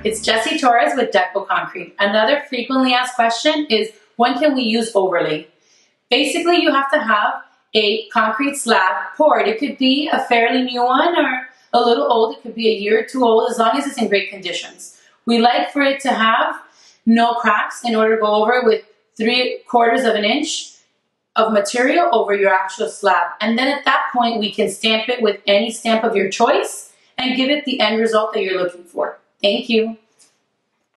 it's Jessi Torres with Deco Concrete. Another frequently asked question is, when can we use overlay? Basically, you have to have a concrete slab poured. It could be a fairly new one or a little old. It could be a year or two old, as long as it's in great conditions. We like for it to have no cracks in order to go over with 3/4 of an inch of material over your actual slab. And then at that point, we can stamp it with any stamp of your choice and give it the end result that you're looking for. Thank you.